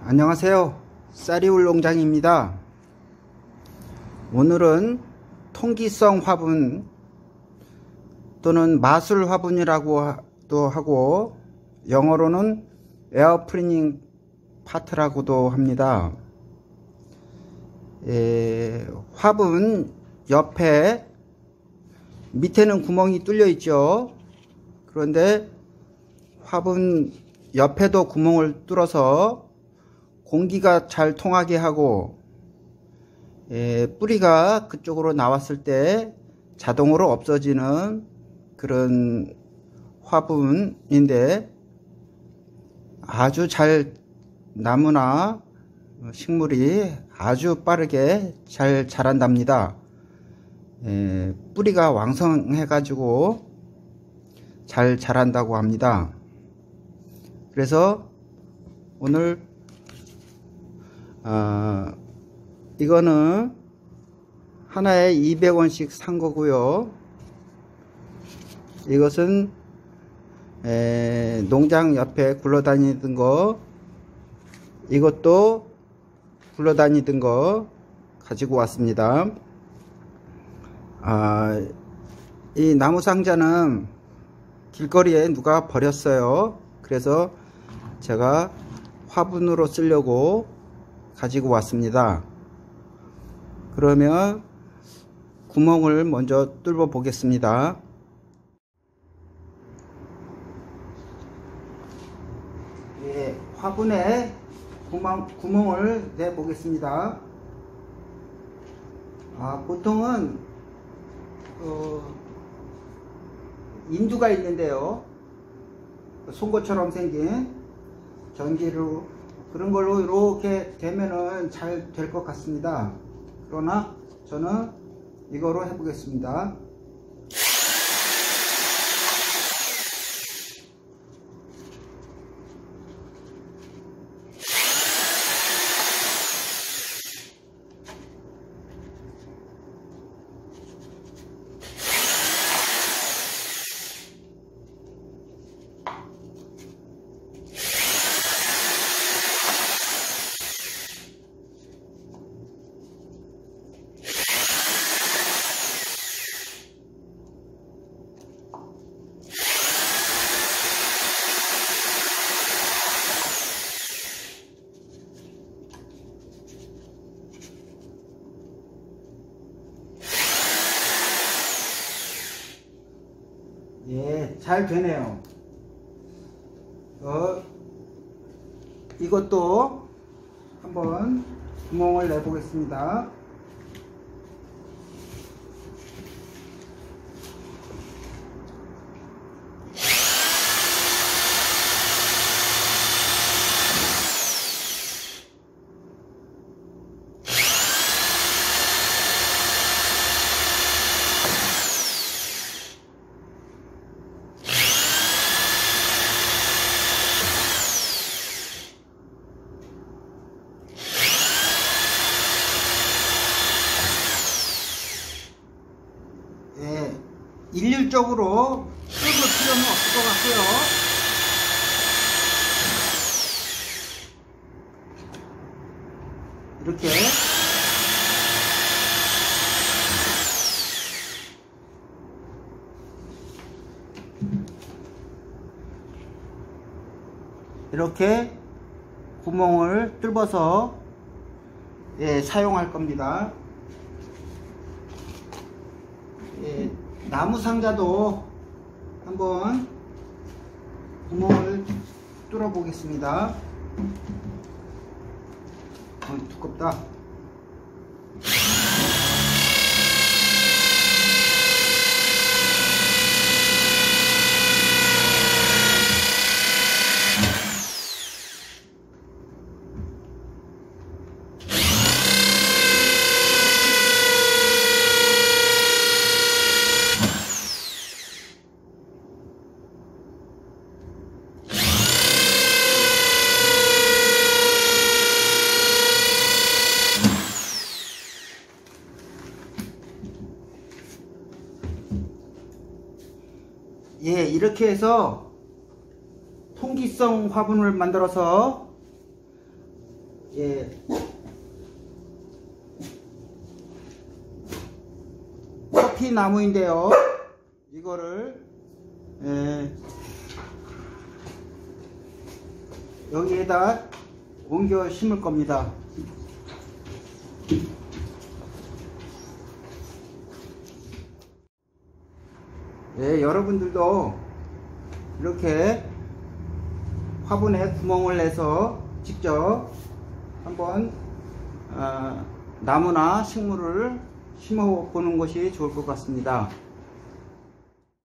안녕하세요. 쌀이울 농장입니다. 오늘은 통기성 화분 또는 마술 화분이라고도 하고 영어로는 에어프리닝 파트라고도 합니다. 화분 옆에 밑에는 구멍이 뚫려 있죠. 그런데 화분 옆에도 구멍을 뚫어서 공기가 잘 통하게 하고 뿌리가 그쪽으로 나왔을 때 자동으로 없어지는 그런 화분인데 아주 잘 나무나 식물이 아주 빠르게 잘 자란답니다. 뿌리가 왕성해 가지고 잘 자란다고 합니다. 그래서 오늘 이거는 하나에 200원씩 산 거고요. 이것은 농장 옆에 굴러다니던 거, 이것도 굴러다니던 거 가지고 왔습니다. 이 나무 상자는 길거리에 누가 버렸어요. 그래서 제가 화분으로 쓰려고 가지고 왔습니다. 그러면 구멍을 먼저 뚫어 보겠습니다. 화분에 구멍을 내 보겠습니다. 보통은 인두가 있는데요, 송곳처럼 생긴 전기로 그런 걸로 이렇게 되면은 잘 될 것 같습니다. 그러나 저는 이거로 해보겠습니다. 잘 되네요. 이것도 한번 구멍을 내 보겠습니다. 일률적으로 뚫을 필요는 없을 것 같고요. 이렇게 구멍을 뚫어서 사용할 겁니다. 나무 상자도 한번 구멍을 뚫어 보겠습니다. 두껍다. 이렇게 해서 통기성 화분을 만들어서 예, 커피 나무인데요. 이거를 여기에다 옮겨 심을 겁니다. 예, 여러분들도 이렇게 화분에 구멍을 내서 직접 한번 나무나 식물을 심어 보는 것이 좋을 것 같습니다.